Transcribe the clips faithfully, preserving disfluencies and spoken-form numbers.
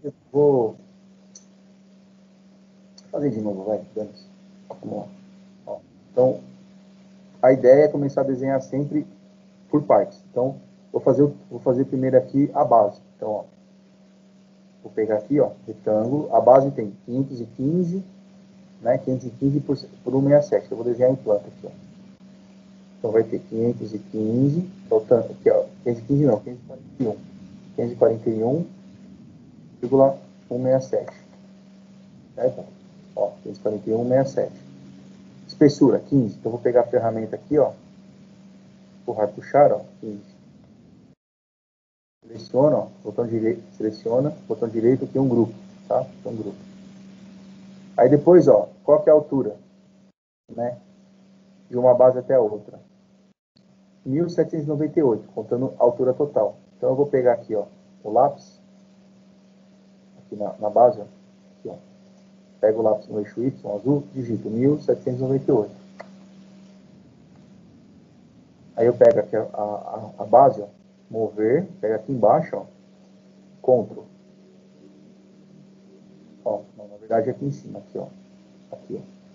Eu vou fazer de novo, vai, vamos lá. Ó, então, a ideia é começar a desenhar sempre por partes. Então, vou fazer, vou fazer primeiro aqui a base. Então, ó, vou pegar aqui, ó, retângulo. A base tem quinhentos e quinze, né, quinhentos e quinze por, por cento sessenta e sete. Eu vou desenhar em planta aqui, ó. Então, vai ter quinhentos e quinze, faltando aqui, ó, quinhentos e quinze não, quinhentos e quarenta e um. quinhentos e quarenta e um vírgula cento e sessenta e sete. Certo? Ó, quinhentos e quarenta e um vírgula sessenta e sete. Espessura, quinze. Então, eu vou pegar a ferramenta aqui, ó. Empurrar, puxar, ó, quinze. Seleciona, ó, botão direito, seleciona, botão direito, aqui um grupo, tá? Aqui um grupo. Aí depois, ó, qual que é a altura, né? De uma base até a outra. mil setecentos e noventa e oito, contando a altura total. Então, eu vou pegar aqui, ó, o lápis, aqui na, na base, ó, aqui, ó. Pego o lápis no eixo Y, azul, digito mil setecentos e noventa e oito. Aí eu pego aqui a, a, a base, ó, mover, pego aqui embaixo, ó, Ctrl. Ó, não, na verdade é aqui em cima, aqui, ó. Aqui,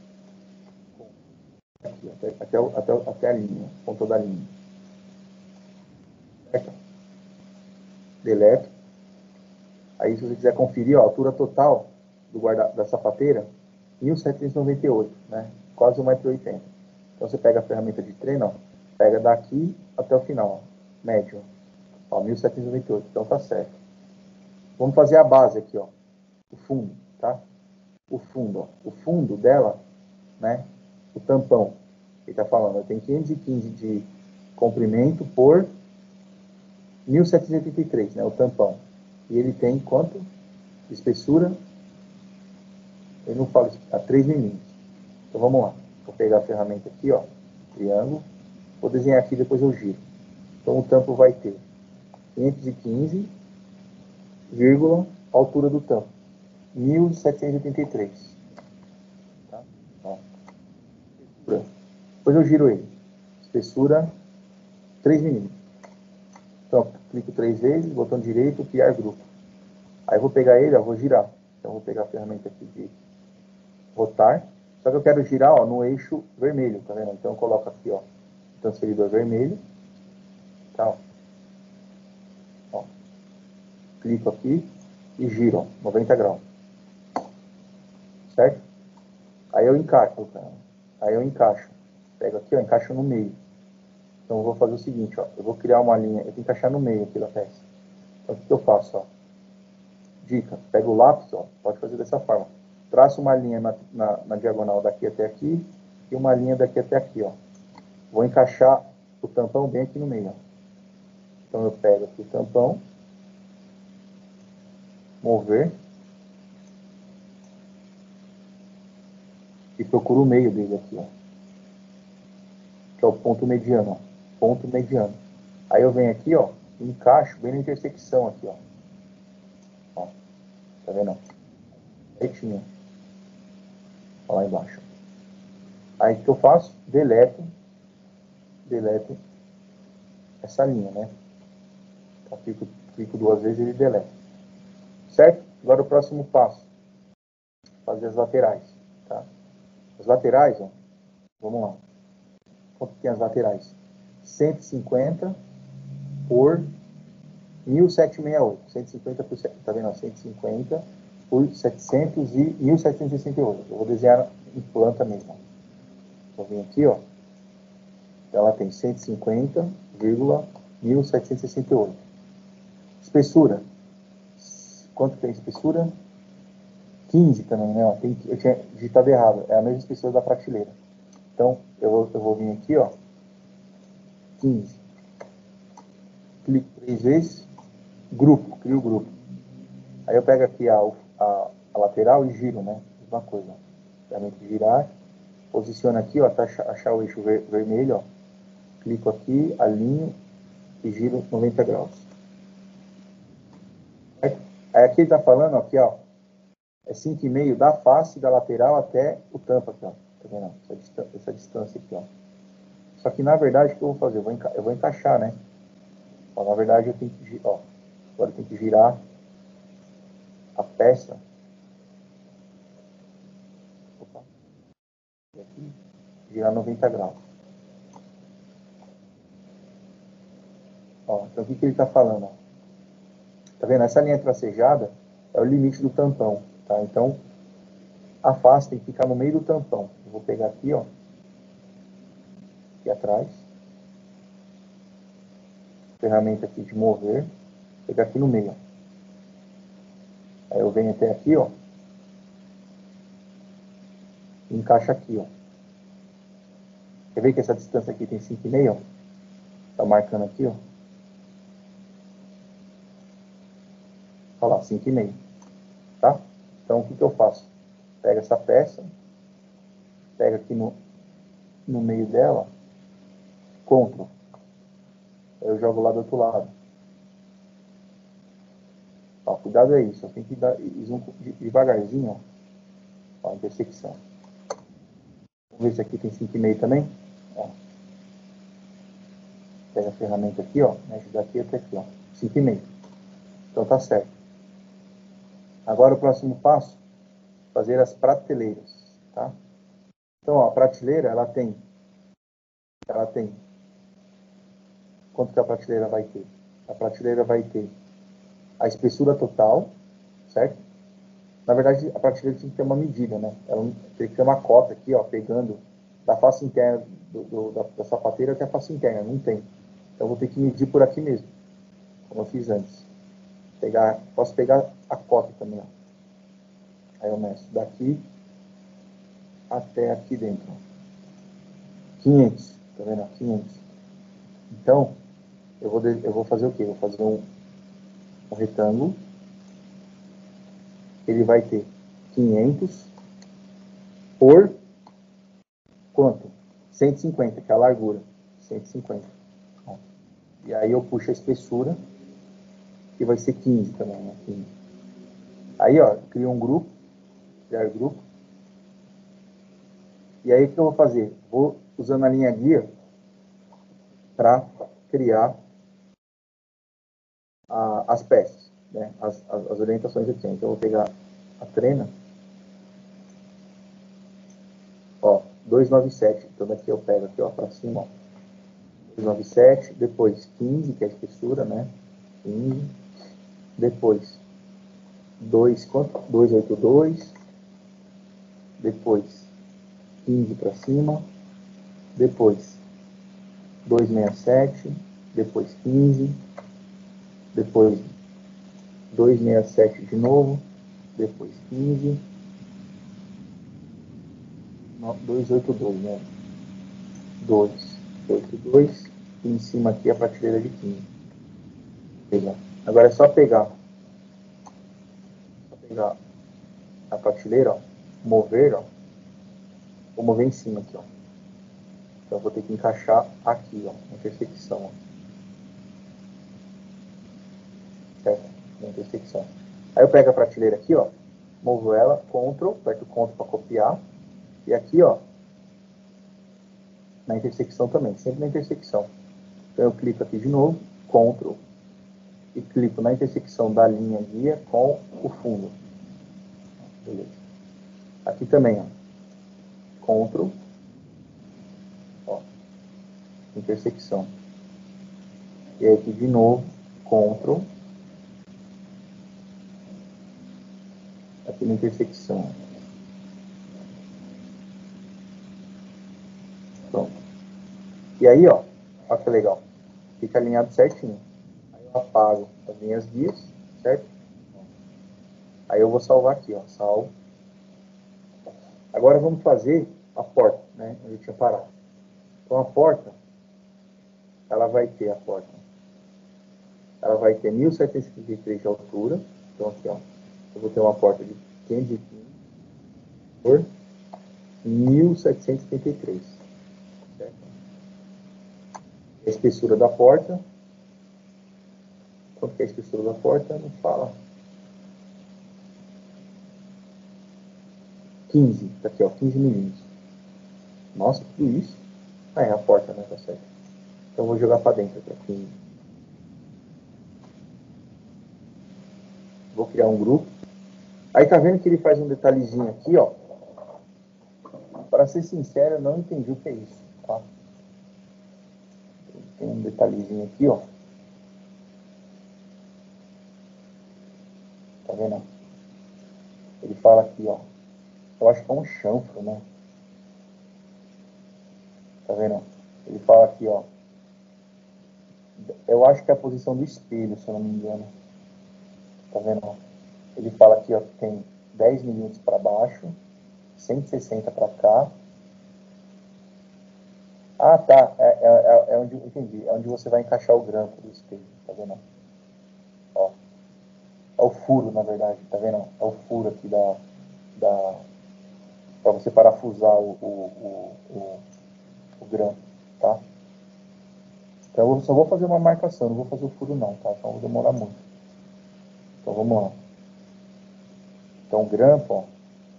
ó. Aqui, até, até, até, até a linha, ponto da linha. Certo? Deleto. Aí, se você quiser conferir, ó, a altura total do guarda, da sapateira, mil setecentos e noventa e oito, né? Quase um metro e oitenta. Então, você pega a ferramenta de treino, ó, pega daqui até o final, ó, médio, ó, mil setecentos e noventa e oito. Então, tá certo. Vamos fazer a base aqui, ó, o fundo, tá? O fundo, ó, o fundo dela, né? O tampão. Ele tá falando, tem quinhentos e quinze de comprimento por mil setecentos e oitenta e três, né? O tampão. E ele tem quanto? De espessura? Ele não fala a três milímetros. Então vamos lá. Vou pegar a ferramenta aqui, ó, triângulo. Vou desenhar aqui, depois eu giro. Então o tampo vai ter quinhentos e quinze, vírgula, altura do tampo, mil setecentos e oitenta e três. Tá? Ó. Depois eu giro ele. Espessura três milímetros. Então, clico três vezes, botão direito, criar grupo. Aí eu vou pegar ele, ó, vou girar. Então, vou pegar a ferramenta aqui de rotar. Só que eu quero girar, ó, no eixo vermelho, tá vendo? Então, eu coloco aqui, ó, o transferidor vermelho. Tá? Ó. Clico aqui e giro, ó, noventa graus. Certo? Aí eu encaixo, cara. Aí eu encaixo. Pego aqui, ó, encaixo no meio. Então, eu vou fazer o seguinte, ó. Eu vou criar uma linha, eu tenho que encaixar no meio aqui da peça. Então, o que eu faço, ó? Dica, pega o lápis, ó, pode fazer dessa forma. Traço uma linha na, na, na diagonal daqui até aqui e uma linha daqui até aqui, ó. Vou encaixar o tampão bem aqui no meio, ó. Então eu pego aqui o tampão, mover e procuro o meio dele aqui, ó. Que é o ponto mediano, ó. Ponto mediano. Aí eu venho aqui, ó, e encaixo bem na intersecção aqui, ó. Ó, tá vendo? Retinho. Ó, lá embaixo. Aí o que eu faço? Deleto. Deleto essa linha, né? Eu clico, clico duas vezes e ele deleta. Certo? Agora o próximo passo. Fazer as laterais. Tá? As laterais, ó. Vamos lá. Quanto tem as laterais? cento e cinquenta por mil setecentos e sessenta e oito. cento e cinquenta por, tá vendo? cento e cinquenta por setecentos e mil setecentos e sessenta e oito. Eu vou desenhar em planta mesmo. Vou vir aqui, ó. Ela tem cento e cinquenta vírgula mil setecentos e sessenta e oito. Espessura. Quanto tem espessura? quinze também, né? Tem, eu tinha digitado errado. É a mesma espessura da prateleira. Então, eu vou, eu vou vir aqui, ó. quinze. Clico três vezes. Grupo, crio o grupo. Aí eu pego aqui a, a, a lateral e giro, né? Mesma coisa. Realmente girar. Posiciono aqui, ó, até achar, achar o eixo ver, vermelho, ó. Clico aqui, alinho e giro noventa graus. Aí, aí aqui ele tá falando, ó, aqui, ó. É cinco vírgula cinco da face da lateral até o tampo aqui, ó. Tá vendo? Essa distância, essa distância aqui, ó. Só que, na verdade, o que eu vou fazer? Eu vou, enca eu vou encaixar, né? Ó, na verdade, eu tenho que, ó, agora eu tenho que girar a, peça, opa, aqui, girar noventa graus. Ó, então o que, que ele está falando? Ó? Tá vendo? Essa linha tracejada é o limite do tampão, tá? Então, a face tem que ficar no meio do tampão. Eu vou pegar aqui, ó, aqui atrás, ferramenta aqui de mover, vou pegar aqui no meio, ó. Aí eu venho até aqui, ó, e encaixa aqui, ó. Quer ver que essa distância aqui tem cinco vírgula cinco, ó? Tá marcando aqui, ó. Olha lá, cinco vírgula cinco, tá? Então, o que que eu faço? Pega essa peça, pega aqui no, no meio dela, Ctrl. Eu jogo lá do outro lado. Ó, cuidado é isso, tem que dar zoom devagarzinho, ó. Ó, a intersecção. Vamos ver se aqui tem cinco vírgula cinco também. Ó. Pega a ferramenta aqui, ó, me ajuda aqui até aqui, ó, cinco vírgula cinco. Então tá certo. Agora o próximo passo, fazer as prateleiras, tá? Então, ó, a prateleira, ela tem, ela tem, quanto que a prateleira vai ter? A prateleira vai ter a espessura total, certo? Na verdade, a prateleira tem que ter uma medida, né? Ela tem que ter uma cota aqui, ó, pegando da face interna do, do, da, da sapateira até a face interna, não tem. Então, eu vou ter que medir por aqui mesmo, como eu fiz antes. Pegar, posso pegar a cota também, ó. Aí eu meço daqui até aqui dentro, ó. quinhentos, tá vendo? quinhentos. Então, eu vou, eu vou fazer o quê? Eu vou fazer um, um retângulo. Ele vai ter quinhentos por quanto? cento e cinquenta, que é a largura. cento e cinquenta. Ó. E aí eu puxo a espessura, que vai ser quinze também, né? quinze. Aí, ó, crio um grupo, criar grupo. E aí o que eu vou fazer? Vou usando a linha guia para criar a, as peças, né? As, as, as orientações aqui. Então eu vou pegar a trena, ó, duzentos e noventa e sete. Então daqui eu pego aqui, ó, para cima, ó, duzentos e noventa e sete, depois quinze, que é a espessura, né? quinze, depois dois, quanto? duzentos e oitenta e dois, depois quinze para cima, depois duzentos e sessenta e sete, depois quinze, depois duzentos e sessenta e sete de novo, depois quinze, duzentos e oitenta e dois, né? dois, duzentos e oitenta e dois, e em cima aqui a prateleira de quinze. Agora é só pegar, só pegar a prateleira, ó, mover, ó, vou mover em cima aqui, ó. Então eu vou ter que encaixar aqui, ó, na intersecção, ó. Certo? Na intersecção. Aí eu pego a prateleira aqui, ó, movo ela, Ctrl, aperto o Ctrl para copiar, e aqui, ó, na intersecção também, sempre na intersecção. Então eu clico aqui de novo, Ctrl, e clico na intersecção da linha guia com o fundo. Beleza. Aqui também, ó, Ctrl, ó, intersecção. E aí aqui de novo, Ctrl, aqui na intersecção. Pronto. E aí, ó, olha que legal. Fica alinhado certinho. Aí eu apago as minhas guias, certo? Aí eu vou salvar aqui, ó, salvo. Agora vamos fazer a porta, né? Onde eu tinha parado. Então a porta, ela vai ter a porta. Ela vai ter mil setecentos e cinquenta e três de altura. Então aqui, ó, eu vou ter uma porta de quinhentos e quinze por mil setecentos e setenta e três. Certo? A espessura da porta. Quanto que é a espessura da porta? Não fala. quinze, tá aqui, ó, quinze milímetros. Nossa, tudo isso? Ah, é a porta, né? Tá certo. Então eu vou jogar para dentro aqui, quinze. Vou criar um grupo. Aí tá vendo que ele faz um detalhezinho aqui, ó. Para ser sincero, eu não entendi o que é isso, tá? Tem um detalhezinho aqui, ó. Tá vendo? Ele fala aqui, ó. Eu acho que é um chanfro, né? Tá vendo? Ele fala aqui, ó. Eu acho que é a posição do espelho, se eu não me engano. Tá vendo? Ele fala aqui, ó, que tem dez milímetros para baixo, cento e sessenta para cá. Ah, tá. É, é, é onde, entendi. É onde você vai encaixar o grampo do espelho, tá vendo? Ó. É o furo, na verdade, tá vendo? É o furo aqui da... da para você parafusar o, o, o, o, o grampo, tá? Então eu só vou fazer uma marcação, não vou fazer o furo não, tá? Então vai demorar muito. Então vamos lá. Então o grampo, ó.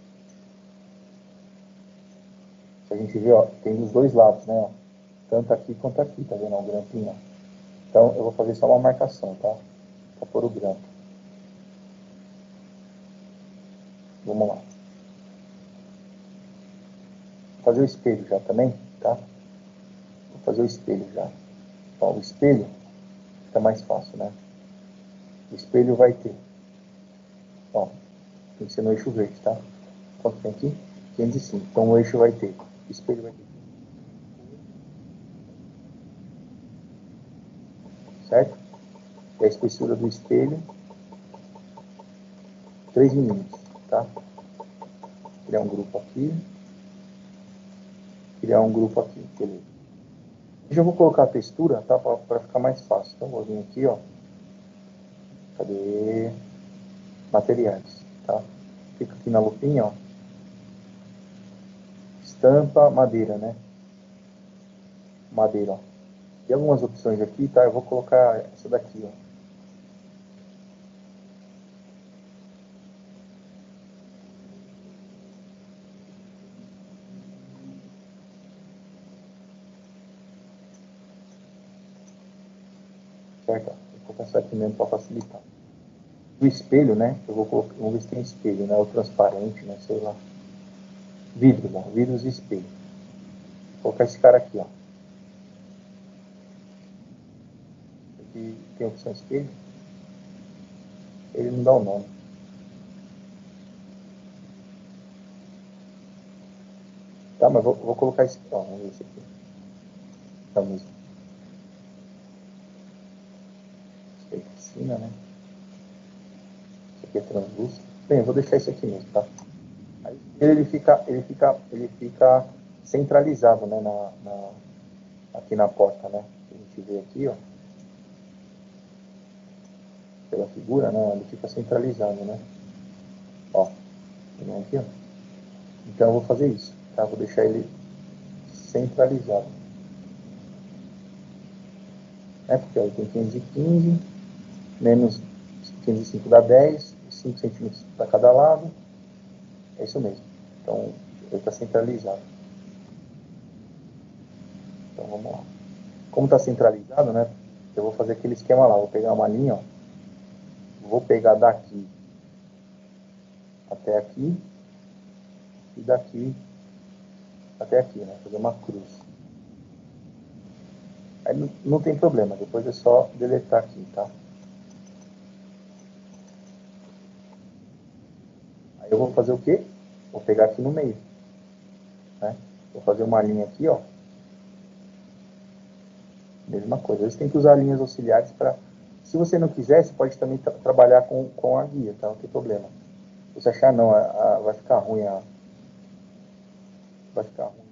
Se a gente vê, ó, tem dos dois lados, né? Ó, tanto aqui quanto aqui, tá vendo? O grampinho, ó. Então eu vou fazer só uma marcação, tá? Pra pôr o grampo. Vamos lá. Vou fazer o espelho já também, tá? Vou fazer o espelho já. Então o espelho fica mais fácil, né? O espelho vai ter, ó, tem que ser no eixo verde, tá? Quanto tem aqui? quinhentos e cinco. Então o eixo vai ter, o espelho vai ter, certo? E a espessura do espelho, três milímetros, tá? Criar um grupo aqui, criar um grupo aqui, beleza. Eu já vou colocar a textura, tá? Para ficar mais fácil. Então vou vir aqui, ó. Cadê? Materiais, tá? Fica aqui na lupinha, ó. Estampa, madeira, né? Madeira, ó. Tem algumas opções aqui, tá? Eu vou colocar essa daqui, ó. Certo? Vou colocar essa aqui mesmo para facilitar. O espelho, né? Eu vou colocar, vamos ver se tem espelho, né? O transparente, né? Sei lá. Vidro, né? Vidros e espelho. Vou colocar esse cara aqui, ó. Aqui tem a opção espelho. Ele não dá o nome. Tá, mas vou, vou colocar esse aqui, ó. Vamos ver esse aqui. Tá mesmo. Espelho de piscina, né? Esse aqui é translúcido. Bem, eu vou deixar esse aqui mesmo, tá? Aí ele fica, ele fica, ele fica centralizado, né? Na, na, aqui na porta, né? A gente vê aqui, ó. Pela figura, né? Ele fica centralizado, né? Ó. Aqui, ó. Então eu vou fazer isso, tá? Vou deixar ele centralizado. É porque ó, ele tem quinhentos e quinze, menos quinhentos e cinco dá dez, cinco centímetros para cada lado. É isso mesmo. Então ele está centralizado. Então vamos lá. Como está centralizado, né? Eu vou fazer aquele esquema lá. Vou pegar uma linha, ó. Vou pegar daqui até aqui e daqui até aqui, né? Fazer uma cruz. Aí não, não tem problema, depois é só deletar aqui, tá? Aí eu vou fazer o quê? Vou pegar aqui no meio, né? Vou fazer uma linha aqui, ó. Mesma coisa. Você tem que usar linhas auxiliares para... Se você não quiser, você pode também tra trabalhar com, com a guia, tá? Não tem problema. Se você achar, não, a, a, vai ficar ruim a... Vai ficar ruim.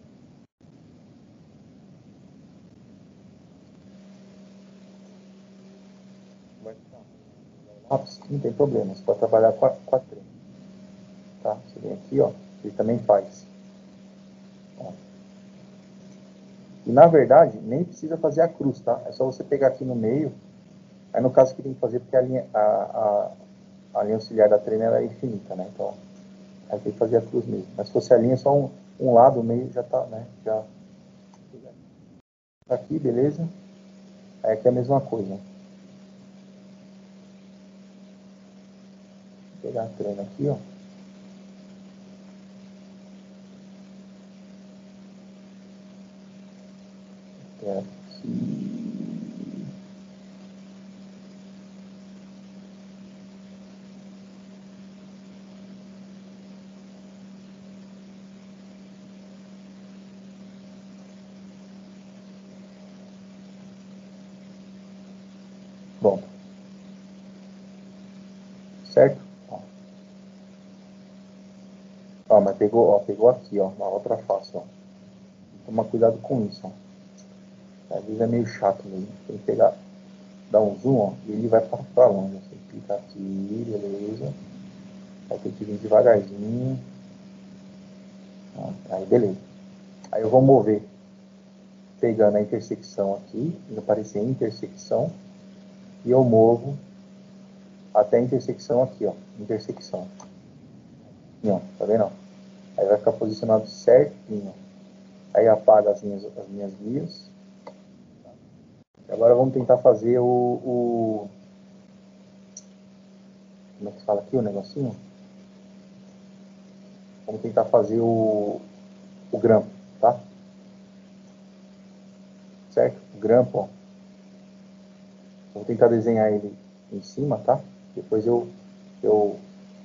Vai ficar ruim. Lápis, não tem problema. Você pode trabalhar com a, com a trem, tá? Você vem aqui, ó. Ele também faz. Ó. E, na verdade, nem precisa fazer a cruz, tá? É só você pegar aqui no meio. Aí, no caso, que tem que fazer, porque a linha, a, a, a linha auxiliar da trena é infinita, né? Então, aí tem que fazer a cruz mesmo. Mas se fosse a linha, só um, um lado, o meio já tá, né? Já... Aqui, beleza? Aí aqui é a mesma coisa. Vou pegar a trena aqui, ó. até aqui. Bom, certo? Ó, ó mas pegou, ó, pegou aqui, ó, na outra face, ó. Toma cuidado com isso, ó. Às vezes é meio chato mesmo. Tem que pegar, dar um zoom, ó, e ele vai para longe. Você clica aqui, beleza. Vai ter que vir devagarzinho. Ó, aí, beleza. Aí eu vou mover, pegando a intersecção aqui, vai aparecer intersecção, e eu movo até a intersecção aqui, ó, intersecção. Não, tá vendo? Aí vai ficar posicionado certinho. Aí apaga as minhas, as minhas guias. Agora vamos tentar fazer o, o... Como é que fala aqui o negocinho? Vamos tentar fazer o, o grampo, tá? Certo? O grampo, ó. Vou tentar desenhar ele em cima, tá? Depois eu... eu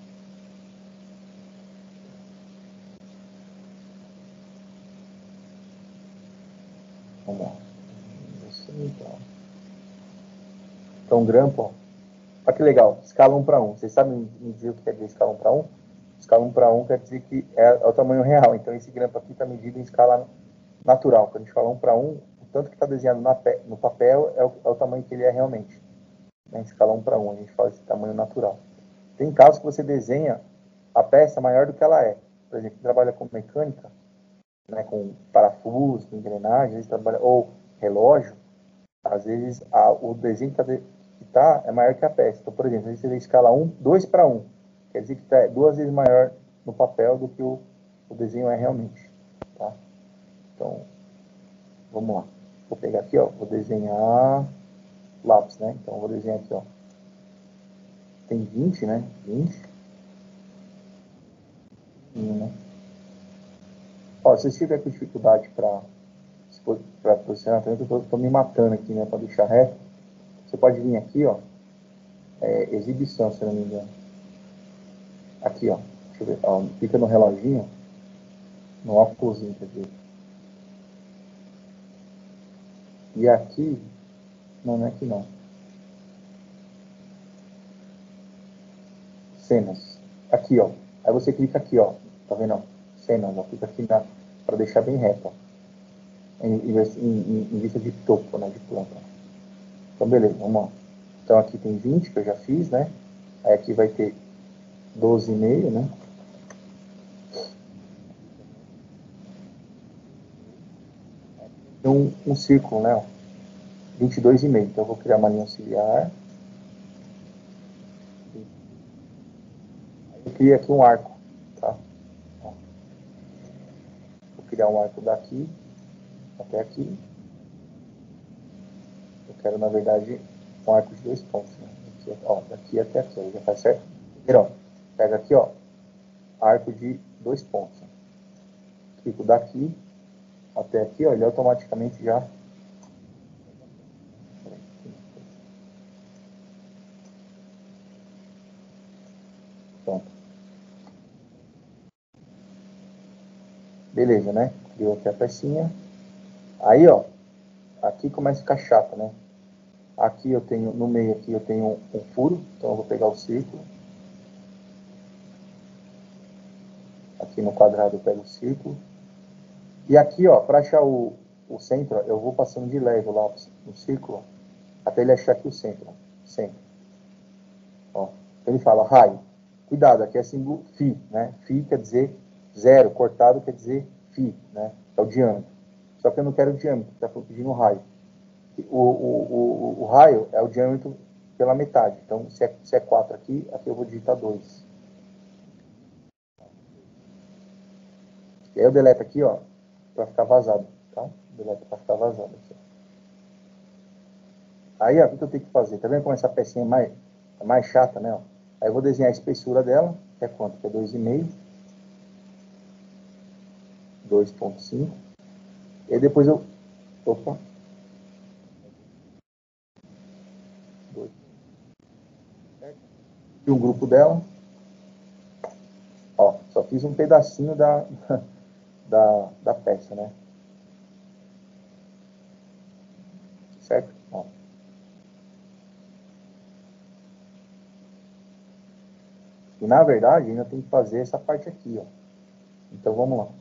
Vamos lá. Assim, então. Então, grampo, ó. Olha que legal. Escala um para um. Vocês sabem me dizer o que quer dizer escala um para um? Escala um para um quer dizer que é, é o tamanho real. Então, esse grampo aqui está medido em escala natural. Quando a gente fala um para um, o tanto que está desenhado na, no papel é o, é o tamanho que ele é realmente. Em escala um para um, a gente fala esse tamanho natural. Tem casos que você desenha a peça maior do que ela é. Por exemplo, quem trabalha com mecânica, né, com parafuso, com engrenagem, trabalha, ou relógio, às vezes a, o desenho que está é maior que a peça. Então, por exemplo, a gente tem escala um, dois para um. Quer dizer que está duas vezes maior no papel do que o, o desenho é realmente. Tá? Então, vamos lá. Vou pegar aqui, ó, vou desenhar lápis, né? Então, vou desenhar aqui, ó. Tem vinte, né? vinte. Né? Ó, se você tiver com dificuldade para para posicionar, eu tô, tô me matando aqui, né? Para deixar reto. Você pode vir aqui, ó. É, exibição, se não me engano. Aqui, ó. Deixa eu ver. Ó, clica no reloginho. No óculosinho, quer dizer. E aqui. Não, não é aqui não. Cenas. Aqui, ó. Aí você clica aqui, ó. Tá vendo? Cenas, ó. Clica aqui para deixar bem reto, ó. Em, em, em, em vista de topo, né? De planta. Então, beleza, vamos lá. Então, aqui tem vinte, que eu já fiz, né? Aí aqui vai ter doze vírgula cinco, né? Um, um círculo, né? vinte e dois vírgula cinco. Então, eu vou criar uma linha auxiliar. Eu criei aqui um arco, tá? Vou criar um arco daqui até aqui. Eu quero, na verdade, um arco de dois pontos, né? Aqui, ó, daqui até aqui, ó, já faz certo? Ó, pega aqui, ó, arco de dois pontos. Clico daqui até aqui, ó, ele automaticamente já... Pronto. Beleza, né? Criou aqui a pecinha. Aí, ó, aqui começa a ficar chato, né? Aqui eu tenho, no meio aqui eu tenho um, um furo, então eu vou pegar o círculo. Aqui no quadrado eu pego o círculo. E aqui, ó, para achar o, o centro, eu vou passando de leve o lápis no círculo, até ele achar aqui o centro. Centro. Ó. Então ele fala raio. Cuidado, aqui é símbolo φ, né? Φ quer dizer zero, cortado quer dizer φ, né? É o diâmetro. Só que eu não quero o diâmetro, está pedindo raio. O, o, o, o raio é o diâmetro pela metade. Então, se é, se é quatro aqui, aqui eu vou digitar dois. E aí eu deleto aqui, ó, para ficar vazado, tá? Deleto para ficar vazado aqui. Aí, ó, o que eu tenho que fazer? Tá vendo como essa pecinha é mais, é mais chata, né? Ó? Aí eu vou desenhar a espessura dela, que é quanto? Que é dois vírgula cinco. dois vírgula cinco. E aí depois eu... Opa! E um grupo dela. Ó, só fiz um pedacinho da, da, da peça, né? Certo? Ó. E na verdade ainda tem que fazer essa parte aqui, ó. Então vamos lá.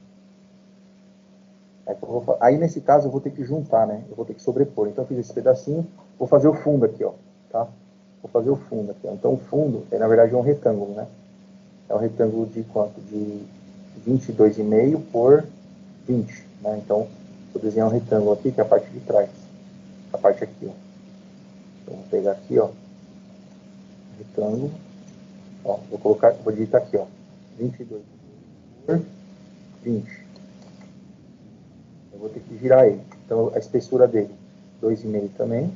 Aí nesse caso eu vou ter que juntar, né? Eu vou ter que sobrepor. Então eu fiz esse pedacinho, vou fazer o fundo aqui, ó. Tá? Vou fazer o fundo aqui, ó. Então o fundo, é, na verdade, é um retângulo, né? É um retângulo de quanto? De vinte e dois e meio por vinte, né? Então vou desenhar um retângulo aqui, que é a parte de trás. A parte aqui, ó. Então vou pegar aqui, ó. Retângulo. Ó, vou colocar, vou digitar aqui, ó. vinte e dois por vinte. Eu vou ter que girar ele. Então, a espessura dele, dois e meio também.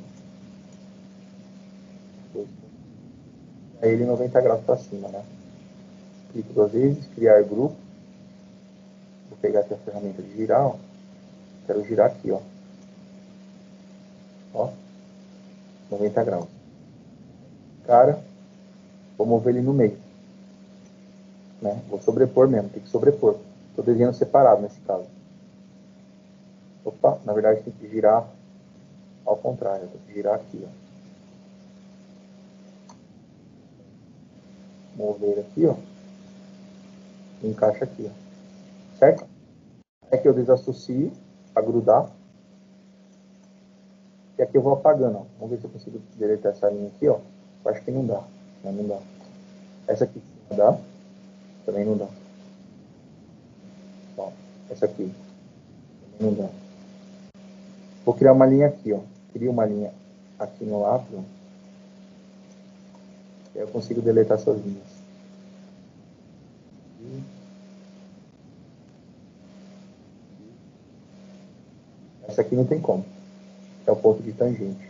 Aí ele noventa graus para cima, né? Clico duas vezes, criar grupo. Vou pegar aqui a ferramenta de girar, ó. Quero girar aqui, ó. Ó. noventa graus. Cara, vou mover ele no meio. Né? Vou sobrepor mesmo, tem que sobrepor. Estou desenhando separado nesse caso. Opa, na verdade tem que girar ao contrário. Tem que girar aqui, ó. Mover aqui, ó. E encaixa aqui, ó. Certo? É que eu desassocio para grudar. E aqui eu vou apagando, ó. Vamos ver se eu consigo deletar essa linha aqui, ó. Eu acho que não dá. Não, não dá. Essa aqui não dá. Também não dá. Ó, essa aqui também não dá. Vou criar uma linha aqui, ó. Crio uma linha aqui no lápis, ó. E aí eu consigo deletar essas linhas. Essa aqui não tem como. É o ponto de tangente.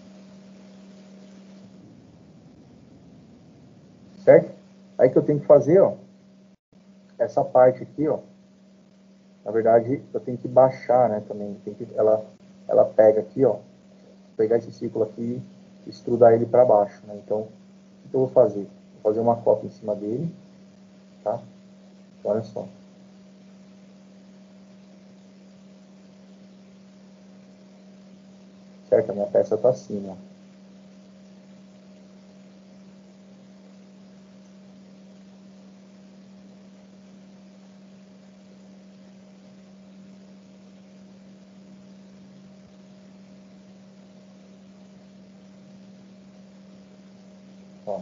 Certo? Aí que eu tenho que fazer, ó. Essa parte aqui, ó. Na verdade, eu tenho que baixar, né, também. Tem que, ela, ela pega aqui, ó. Pegar esse círculo aqui e estrudar ele para baixo, né? Então, o que eu vou fazer? Vou fazer uma cópia em cima dele, tá? Então, olha só. Certo? A minha peça tá assim, ó. Ó.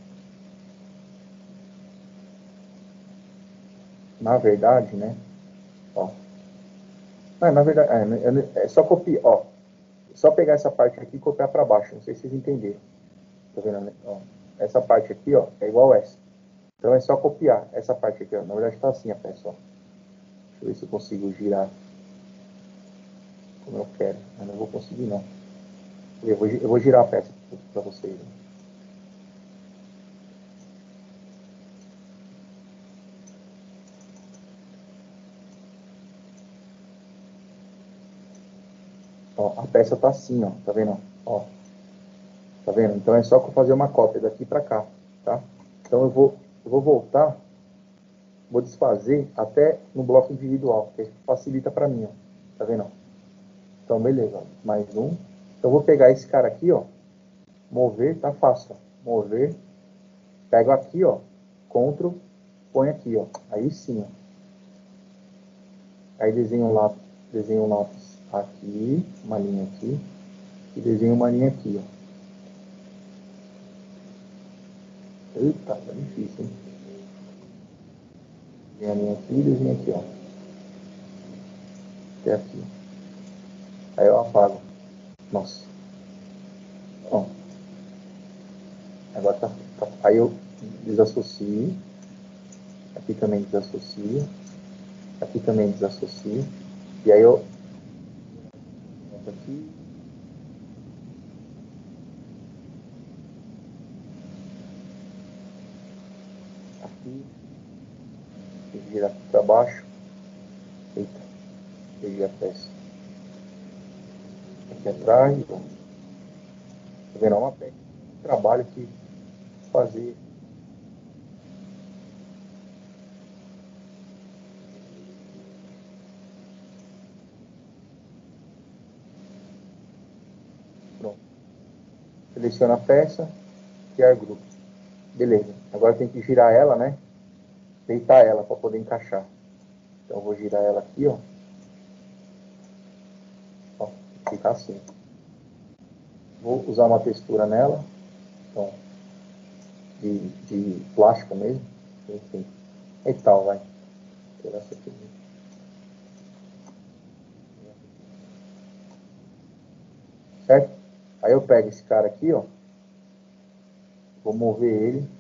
Na verdade, né? Ó. Ah, na verdade, é, é só copiar, ó. Só pegar essa parte aqui e copiar para baixo. Não sei se vocês entenderam. Tá vendo, né? Ó. Essa parte aqui, ó, é igual essa. Então é só copiar essa parte aqui, ó. Na verdade tá assim a peça, ó. Deixa eu ver se eu consigo girar como eu quero. Eu não vou conseguir, não. Eu vou, eu vou girar a peça para vocês. Né? Ó, a peça tá assim, ó. Tá vendo? Ó. Tá vendo? Então é só fazer uma cópia daqui para cá, tá? Então eu vou, eu vou voltar, vou desfazer até no bloco individual, que facilita para mim, ó. Tá vendo? Então beleza, ó. Mais um. Então eu vou pegar esse cara aqui, ó. Mover, tá fácil, ó. Mover. Pego aqui, ó. Ctrl, põe aqui, ó. Aí sim, ó. Aí desenho um lápis, desenho um lápis aqui, uma linha aqui, e desenho uma linha aqui, ó. Eita, tá difícil, hein? Desenho a linha aqui e desenho aqui, ó. Até aqui. Aí eu apago. Nossa. Ó. Agora tá, tá. Aí eu desassocio. Aqui também desassocio. Aqui também desassocio. E aí eu. Aqui. Aqui. Tem que girar aqui pra baixo. Eita. Peguei a peça. Aqui atrás. Tá vendo? É uma peça. Trabalho que fazer. Pronto. Seleciona a peça, criar grupo. Beleza. Agora tem que girar ela, né? Deitar ela para poder encaixar. Então eu vou girar ela aqui, ó. Ó, fica assim. Vou usar uma textura nela. Então, de, de plástico mesmo. Enfim. E tal, vai. Vou tirar essa aqui. Certo? Aí eu pego esse cara aqui, ó. Vou mover ele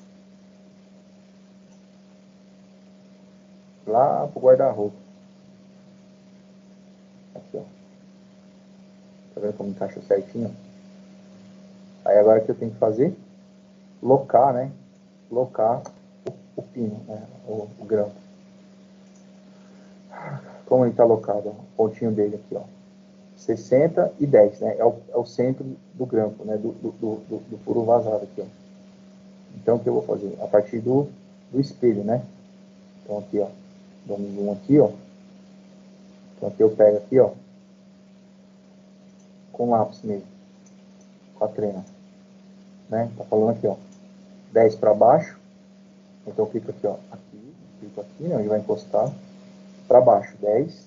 lá pro guarda-roupa. Aqui, ó. Tá vendo como encaixa certinho? Aí agora o que eu tenho que fazer? Locar, né? Locar o, o pino, né? O, o grampo. Como ele tá locado, ó, o pontinho dele aqui, ó. sessenta e dez, né? É o, é o centro do grampo, né? Do, do, do, do furo vazado aqui, ó. Então o que eu vou fazer? A partir do, do espelho, né? Então aqui, ó. Dou um zoom aqui, ó. Então aqui eu pego aqui, ó. Com lápis mesmo. Com a trena. Né? Tá falando aqui, ó. dez para baixo. Então eu clico aqui, ó. Aqui. Clico aqui, né? Onde vai encostar. Para baixo, dez.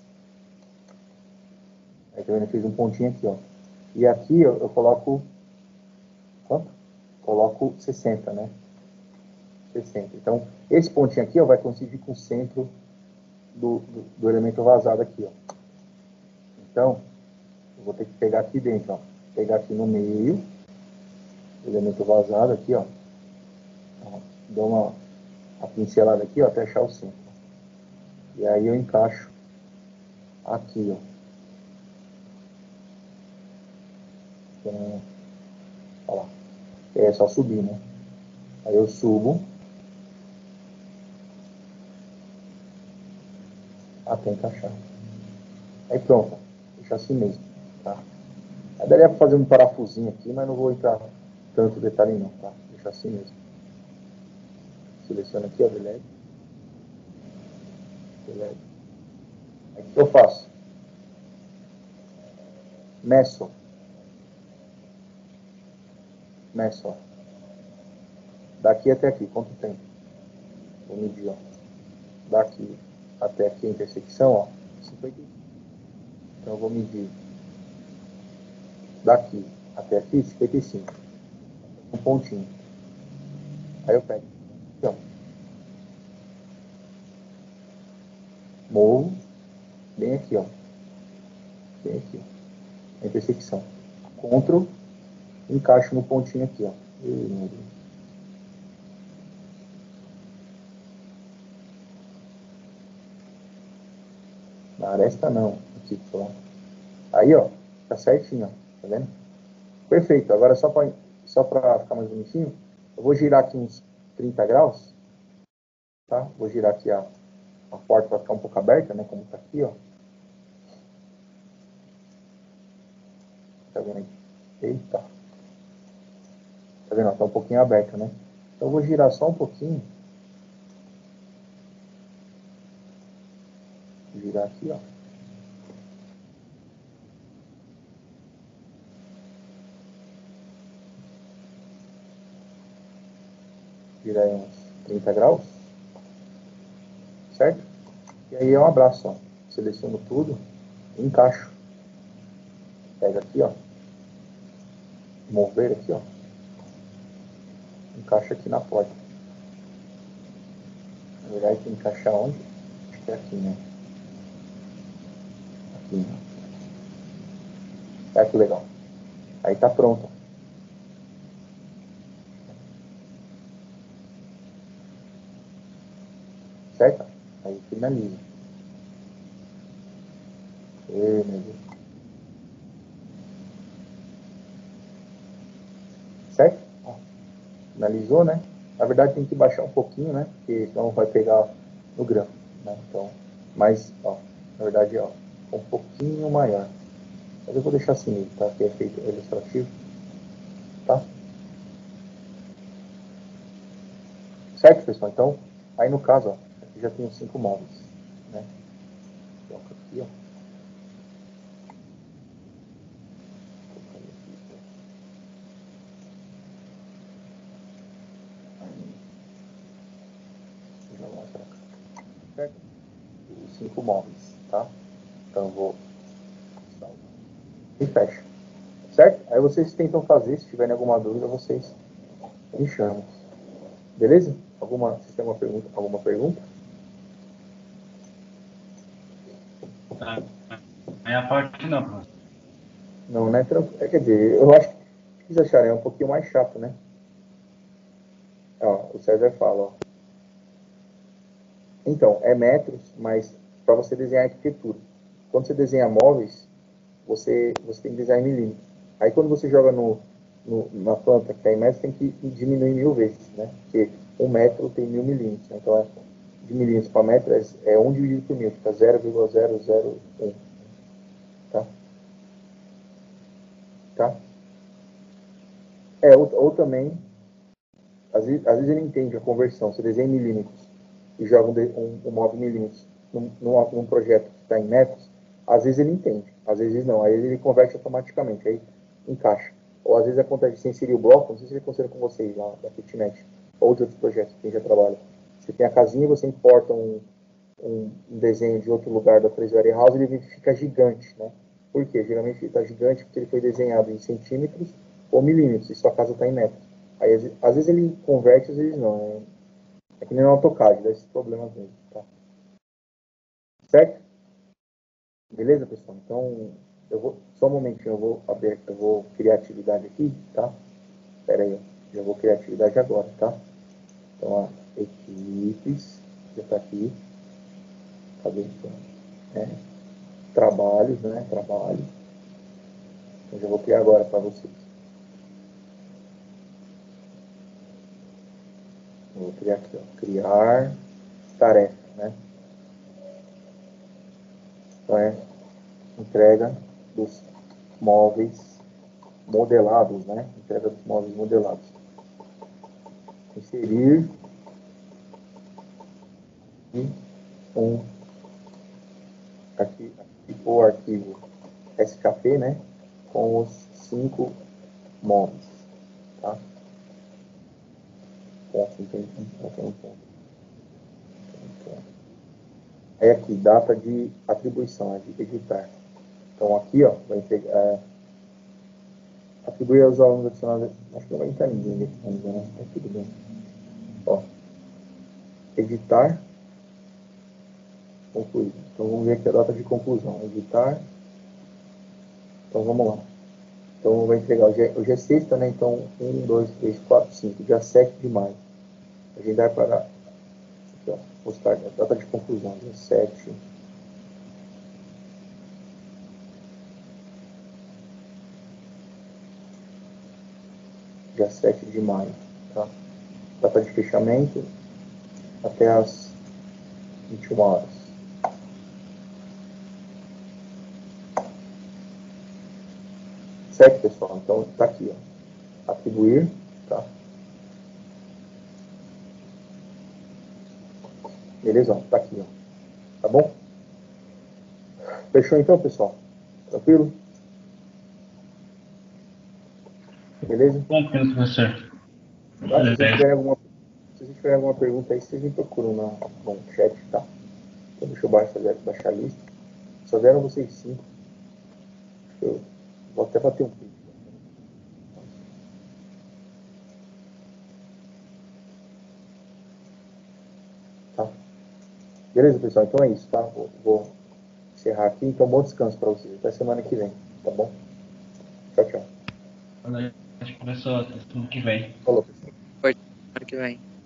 Aí também eu fiz um pontinho aqui, ó. E aqui eu, eu coloco... Quanto? Coloco sessenta, né? sessenta. Então, esse pontinho aqui, ó, vai coincidir com o centro do, do, do elemento vazado aqui, ó. Então, eu vou ter que pegar aqui dentro, ó. Pegar aqui no meio, o elemento vazado aqui, ó. Ó, dou uma, uma pincelada aqui, ó, até achar o centro. E aí eu encaixo aqui, ó. Então, ó lá. É só subir, né? Aí eu subo até encaixar. Aí pronto, deixa assim mesmo, tá? Aí daria pra fazer um parafusinho aqui, mas não vou entrar tanto detalhe não, tá? Deixa assim mesmo. Seleciono aqui, ó, delete. Delete. Aí o que eu faço? Meço. Meço, ó. Daqui até aqui, quanto tempo? Vou medir, ó. Daqui até aqui a intersecção, ó, cinquenta e cinco. Então eu vou medir daqui até aqui, cinquenta e cinco. Um pontinho. Aí eu pego aqui, ó. Movo bem aqui, ó. Bem aqui, ó. A intersecção. Ctrl, encaixo no pontinho aqui, ó. E, meu Deus. Na aresta não. Aqui, pronto. Aí, ó, tá certinho, ó. Tá vendo? Perfeito. Agora só para só para ficar mais bonitinho, eu vou girar aqui uns trinta graus, tá? Vou girar aqui a, a porta para ficar um pouco aberta, né? Como tá aqui, ó. Tá vendo aí? Eita. Tá vendo? Tá um pouquinho aberta, né? Então eu vou girar só um pouquinho. Vou girar aqui, ó. Girar aí uns trinta graus. Certo? E aí é um abraço, ó. Seleciono tudo e encaixo. Pega aqui, ó. Mover aqui, ó. Encaixa aqui na porta. Na verdade tem que encaixar onde? Acho que é aqui, né? Aqui, né? Olha que legal. Aí tá pronto. Certo? Aí finaliza. Ei, meu Deus. Certo? Ó, finalizou, né? Na verdade tem que baixar um pouquinho, né? Porque senão vai pegar no grão, né? Então, mas, ó, na verdade, ó, um pouquinho maior. Mas eu vou deixar assim mesmo, tá? Que é feito ilustrativo, tá? Certo, pessoal? Então, aí no caso, ó, aqui já tem os cinco móveis, né? Coloca aqui, ó. Já mostra cá. Certo? Os cinco móveis, tá? Então eu vou salvar e fecha. Certo? Aí vocês tentam fazer, se tiverem alguma dúvida, vocês me chamam. Beleza? Alguma, vocês têm alguma pergunta? Alguma pergunta? Tá. Aí a parte não, professor. Não, né? É, quer dizer, eu acho que o que vocês acharem é um pouquinho mais chato, né? Ó, o César fala, ó. Então, é metros, mas para você desenhar arquitetura. Quando você desenha móveis, você, você tem que desenhar em milímetros. Aí quando você joga no, no, na planta, que é em metros, tem que diminuir mil vezes, né? Porque um metro tem mil milímetros. Né? Então, é, de milímetros para metro é, é um dividido por mil, fica zero vírgula zero zero um. Tá? Tá? É, ou, ou também, às vezes, às vezes ele entende a conversão. Você desenha em milímetros e joga um, um, um móvel em milímetros num, num, num projeto que está em metros, às vezes ele entende, às vezes não. Aí ele converte automaticamente, aí encaixa. Ou às vezes acontece de você inserir o bloco, não sei se ele aconteceu com vocês lá da kitnet, ou de outros projetos, quem já trabalha. Você tem a casinha, você importa um, um, um desenho de outro lugar da Treasury House, ele fica gigante, né? Por quê? Geralmente ele está gigante porque ele foi desenhado em centímetros ou milímetros, e sua casa está em metros. Aí, às, às vezes ele converte, às vezes não. É, é que nem no AutoCAD, dá esses problemas mesmo, tá? Certo? Beleza, pessoal? Então, eu vou, só um momentinho, eu vou abrir, eu vou criar atividade aqui, tá? Espera aí, já vou criar atividade agora, tá? Então, ó, equipes, já tá aqui. Cadê? É, trabalhos, né? Trabalho. Eu já vou criar agora para vocês. Eu vou criar aqui, ó. Criar tarefa, né? Então, é entrega dos móveis modelados, né? Entrega dos móveis modelados. Inserir e um aqui, aqui o arquivo S K P, né? Com os cinco móveis, tá? Ponto, tem um ponto, um ponto, um ponto. Aí aqui, data de atribuição, é de editar. Então aqui, ó, vai ter, é, atribuir aos alunos adicionados, acho que não vai entrar ninguém aqui ainda, né? Tá tudo bem. Ó, editar, concluir. Então vamos ver aqui a data de conclusão. Editar. Então vamos lá. Então vai entregar, hoje é, hoje é sexta, né? Então um, dois, três, quatro, cinco, dia sete de maio. Agendar para, aqui, ó, postar a data de conclusão, dia sete. Dia sete de maio, tá? Data de fechamento até as vinte e uma horas. Certo, pessoal? Então tá aqui, ó. Atribuir, tá? Beleza? Ó, tá aqui, ó. Tá bom? Fechou então, pessoal? Tranquilo? Beleza? Tranquilo, professor. Tá? Se vocês Beleza. tiverem alguma, se vocês tiverem alguma pergunta aí, vocês me procuram na, no chat, tá? Então deixa eu baixar, baixar a lista. Só vieram vocês cinco. Eu vou até bater um print. Tá? Beleza, pessoal? Então é isso, tá? Vou, vou encerrar aqui. Então, bom descanso para vocês. Até semana que vem, tá bom? Tchau, tchau. Boa noite, professor. Até semana que vem. Falou, pessoal. Pode, semana que vem.